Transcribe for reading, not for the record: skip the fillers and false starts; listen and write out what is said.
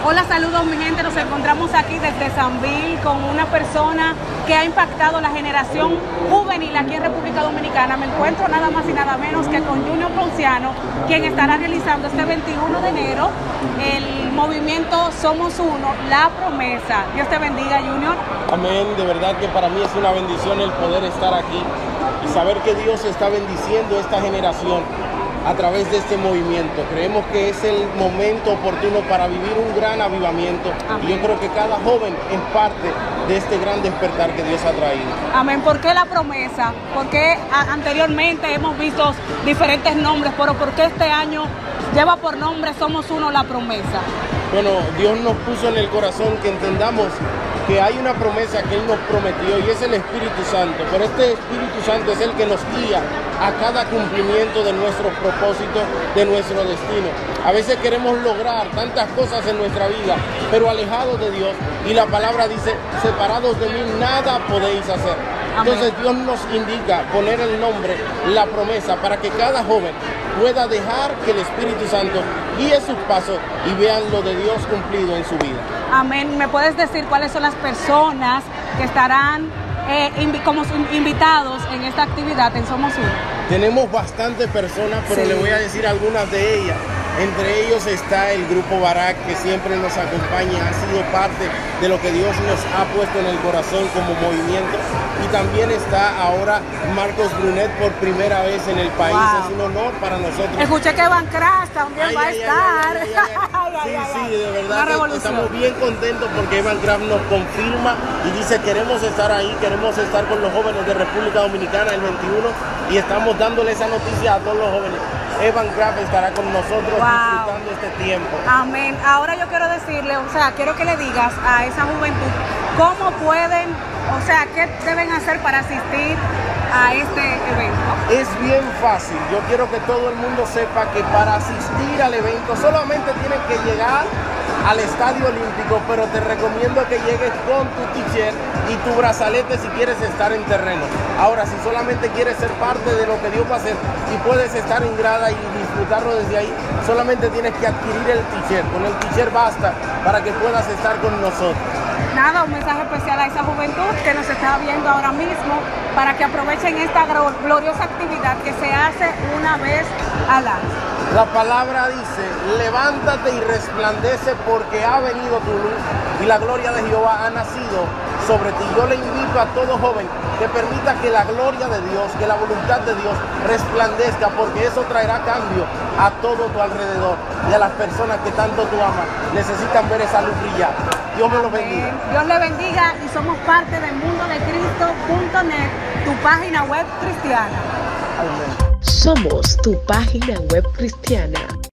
Hola, saludos mi gente, nos encontramos aquí desde Sanvil con una persona que ha impactado la generación juvenil aquí en República Dominicana. Me encuentro nada más y nada menos que con Junior Ponciano, quien estará realizando este 21 de enero el movimiento Somos Uno, La Promesa. Dios te bendiga, Junior. Amén, de verdad que para mí es una bendición el poder estar aquí y saber que Dios está bendiciendo esta generación a través de este movimiento. Creemos que es el momento oportuno para vivir un gran avivamiento. Amén. Y yo creo que cada joven es parte de este gran despertar que Dios ha traído. Amén. ¿Por qué La Promesa? Porque anteriormente hemos visto diferentes nombres, pero ¿por qué este año lleva por nombre Somos Uno, La Promesa? Bueno, Dios nos puso en el corazón que entendamos que hay una promesa que Él nos prometió y es el Espíritu Santo. Pero este Espíritu Santo es el que nos guía a cada cumplimiento de nuestros propósitos, de nuestro destino. A veces queremos lograr tantas cosas en nuestra vida, pero alejados de Dios. Y la palabra dice, separados de mí nada podéis hacer. Entonces Dios nos indica poner el nombre, La Promesa, para que cada joven pueda dejar que el Espíritu Santo guíe sus pasos y vean lo de Dios cumplido en su vida. Amén. ¿Me puedes decir cuáles son las personas que estarán como invitados en esta actividad en Somos Uno? Tenemos bastantes personas, pero le voy a decir algunas de ellas. Entre ellos está el Grupo Barak, que siempre nos acompaña, ha sido parte de lo que Dios nos ha puesto en el corazón como movimiento. Y también está ahora Marcos Brunet por primera vez en el país. Wow. Es un honor para nosotros. Escuché que Evan Craft también va a estar. Sí, de verdad que estamos bien contentos porque Evan Craft nos confirma y dice queremos estar ahí, queremos estar con los jóvenes de República Dominicana el 21 y estamos dándole esa noticia a todos los jóvenes. Evan Craft estará con nosotros disfrutando este tiempo. Amén. Ahora yo quiero decirle, quiero que le digas a esa juventud cómo pueden, qué deben hacer para asistir a este evento. Es bien fácil. Yo quiero que todo el mundo sepa que para asistir al evento solamente tienen que llegar al Estadio Olímpico, pero te recomiendo que llegues con tu t-shirt y tu brazalete si quieres estar en terreno. Ahora, si solamente quieres ser parte de lo que Dios va a hacer y puedes estar en grada y disfrutarlo desde ahí, solamente tienes que adquirir el t-shirt. Con el t-shirt basta para que puedas estar con nosotros. Nada, un mensaje especial a esa juventud que nos está viendo ahora mismo para que aprovechen esta gloriosa actividad que se hace una vez al año. La palabra dice, levántate y resplandece porque ha venido tu luz y la gloria de Jehová ha nacido sobre ti. Yo le invito a todo joven que permita que la gloria de Dios, que la voluntad de Dios resplandezca, porque eso traerá cambio a todo tu alrededor y a las personas que tanto tú amas necesitan ver esa luz brillar. Dios me lo bendiga. Dios le bendiga y somos parte del mundodecristo.net, tu página web cristiana. Amén. Somos tu página web cristiana.